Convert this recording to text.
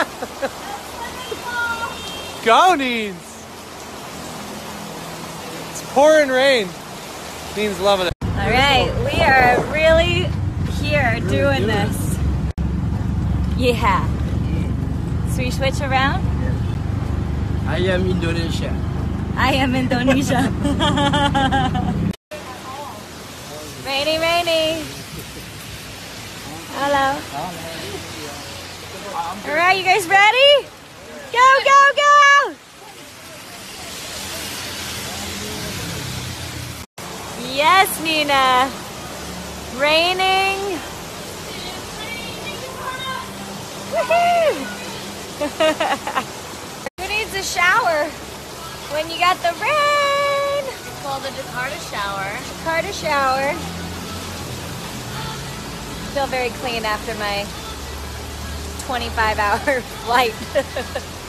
Go, Nines! It's pouring rain. Nines loving it. All right, we are really here doing this. Yeah. So we switch around? I am Indonesia. I am Indonesia. Rainy, rainy. Hello. All right, you guys ready? Go, go, go! Yes, Nina. Raining. Woohoo! Who needs a shower when you got the rain? It's called a Jakarte shower. Jakarte shower. Feel very clean after my 25-hour flight.